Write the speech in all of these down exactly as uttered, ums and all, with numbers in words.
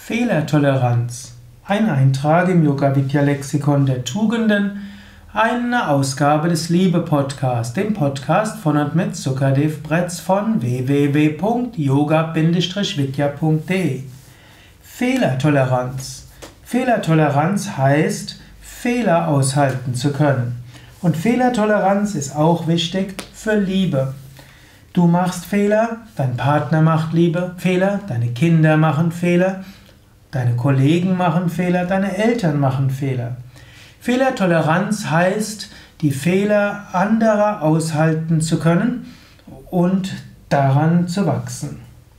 Fehlertoleranz. Ein Eintrag im Yoga-Vidya-Lexikon der Tugenden, eine Ausgabe des Liebe-Podcast, dem Podcast von und mit Sukadev Bretz von w w w punkt yoga vidya punkt de. Fehlertoleranz. Fehlertoleranz heißt, Fehler aushalten zu können. Und Fehlertoleranz ist auch wichtig für Liebe. Du machst Fehler, dein Partner macht Liebe, Fehler, deine Kinder machen Fehler, deine Kollegen machen Fehler, deine Eltern machen Fehler. Fehlertoleranz heißt, die Fehler anderer aushalten zu können und daran zu wachsen.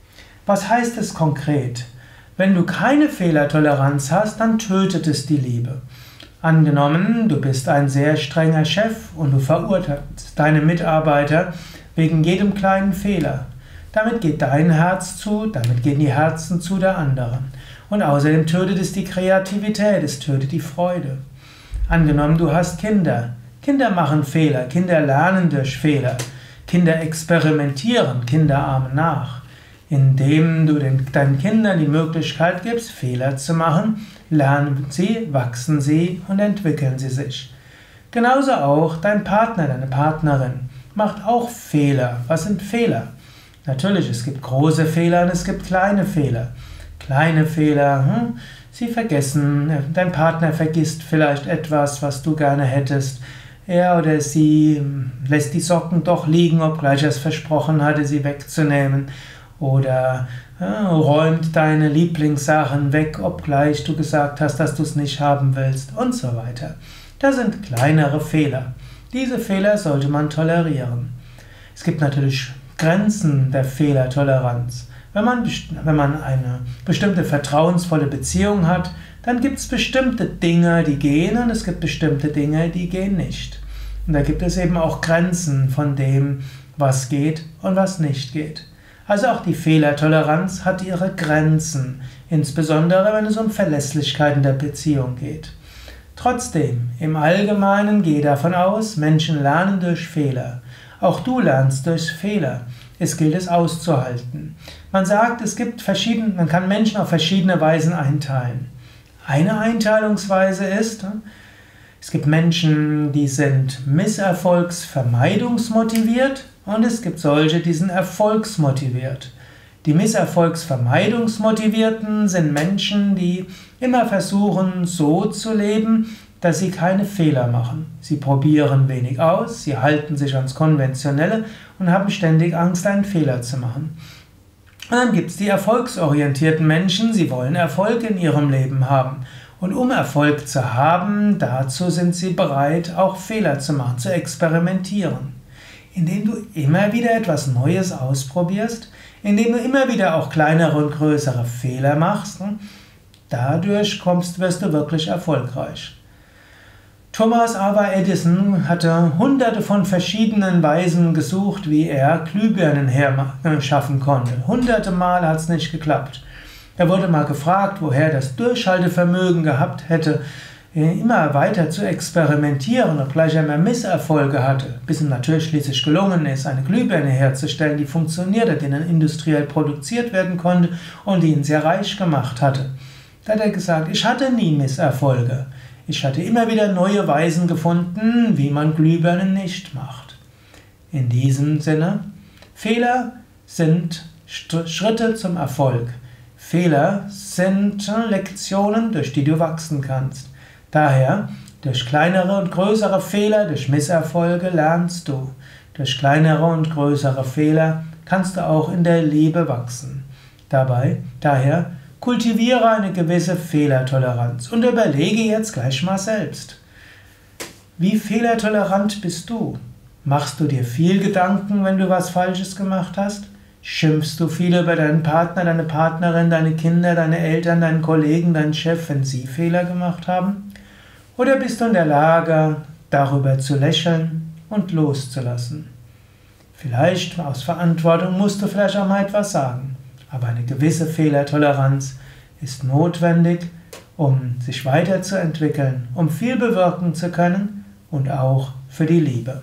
Was heißt es konkret? Wenn du keine Fehlertoleranz hast, dann tötet es die Liebe. Angenommen, du bist ein sehr strenger Chef und du verurteilst deine Mitarbeiter wegen jedem kleinen Fehler. Damit geht dein Herz zu, damit gehen die Herzen zu der anderen. Und außerdem tötet es die Kreativität, es tötet die Freude. Angenommen, du hast Kinder. Kinder machen Fehler, Kinder lernen durch Fehler. Kinder experimentieren, Kinder ahmen nach. Indem du den, deinen Kindern die Möglichkeit gibst, Fehler zu machen, lernen sie, wachsen sie und entwickeln sie sich. Genauso auch dein Partner, deine Partnerin macht auch Fehler. Was sind Fehler? Natürlich, es gibt große Fehler und es gibt kleine Fehler. Kleine Fehler, hm? Sie vergessen, dein Partner vergisst vielleicht etwas, was du gerne hättest. Er oder sie lässt die Socken doch liegen, obgleich er es versprochen hatte, sie wegzunehmen. Oder ja, räumt deine Lieblingssachen weg, obgleich du gesagt hast, dass du es nicht haben willst und so weiter. Das sind kleinere Fehler. Diese Fehler sollte man tolerieren. Es gibt natürlich Grenzen der Fehlertoleranz. Wenn man, wenn man eine bestimmte vertrauensvolle Beziehung hat, dann gibt es bestimmte Dinge, die gehen und es gibt bestimmte Dinge, die gehen nicht. Und da gibt es eben auch Grenzen von dem, was geht und was nicht geht. Also auch die Fehlertoleranz hat ihre Grenzen, insbesondere wenn es um Verlässlichkeit in der Beziehung geht. Trotzdem, im Allgemeinen gehe davon aus, Menschen lernen durch Fehler. Auch du lernst durch Fehler. Es gilt es auszuhalten. Man sagt, es gibt verschiedene, man kann Menschen auf verschiedene Weisen einteilen. Eine Einteilungsweise ist, es gibt Menschen, die sind misserfolgsvermeidungsmotiviert und es gibt solche, die sind erfolgsmotiviert. Die Misserfolgsvermeidungsmotivierten sind Menschen, die immer versuchen, so zu leben, dass sie keine Fehler machen. Sie probieren wenig aus, sie halten sich ans Konventionelle und haben ständig Angst, einen Fehler zu machen. Und dann gibt es die erfolgsorientierten Menschen, sie wollen Erfolg in ihrem Leben haben. Und um Erfolg zu haben, dazu sind sie bereit, auch Fehler zu machen, zu experimentieren. Indem du immer wieder etwas Neues ausprobierst, indem du immer wieder auch kleinere und größere Fehler machst, dadurch kommst, wirst du wirklich erfolgreich. Thomas Alva Edison hatte hunderte von verschiedenen Weisen gesucht, wie er Glühbirnen herschaffen konnte. Hunderte Mal hat es nicht geklappt. Er wurde mal gefragt, woher das Durchhaltevermögen gehabt hätte, immer weiter zu experimentieren, obgleich er mehr Misserfolge hatte, bis ihm natürlich schließlich gelungen ist, eine Glühbirne herzustellen, die funktionierte, die dann industriell produziert werden konnte und die ihn sehr reich gemacht hatte. Da hat er gesagt, ich hatte nie Misserfolge. Ich hatte immer wieder neue Weisen gefunden, wie man Glühbirnen nicht macht. In diesem Sinne, Fehler sind Schritte zum Erfolg. Fehler sind Lektionen, durch die du wachsen kannst. Daher, durch kleinere und größere Fehler, durch Misserfolge lernst du. Durch kleinere und größere Fehler kannst du auch in der Liebe wachsen. Dabei, daher, kultiviere eine gewisse Fehlertoleranz und überlege jetzt gleich mal selbst. Wie fehlertolerant bist du? Machst du dir viel Gedanken, wenn du was Falsches gemacht hast? Schimpfst du viel über deinen Partner, deine Partnerin, deine Kinder, deine Eltern, deinen Kollegen, deinen Chef, wenn sie Fehler gemacht haben? Oder bist du in der Lage, darüber zu lächeln und loszulassen? Vielleicht aus Verantwortung musst du vielleicht auch mal etwas sagen. Aber eine gewisse Fehlertoleranz ist notwendig, um sich weiterzuentwickeln, um viel bewirken zu können und auch für die Liebe.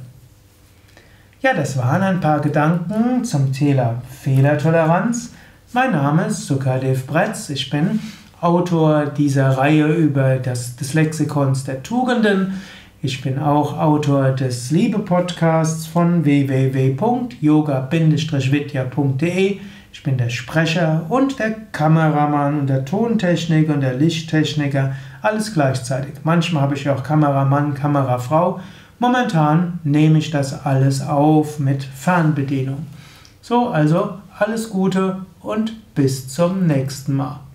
Ja, das waren ein paar Gedanken zum Thema Fehlertoleranz. Mein Name ist Sukadev Bretz. Ich bin Autor dieser Reihe über das, des Lexikons der Tugenden. Ich bin auch Autor des Liebe-Podcasts von w w w punkt yoga vidya punkt de. Ich bin der Sprecher und der Kameramann und der Tontechniker und der Lichttechniker, alles gleichzeitig. Manchmal habe ich auch Kameramann, Kamerafrau. Momentan nehme ich das alles auf mit Fernbedienung. So, also alles Gute und bis zum nächsten Mal.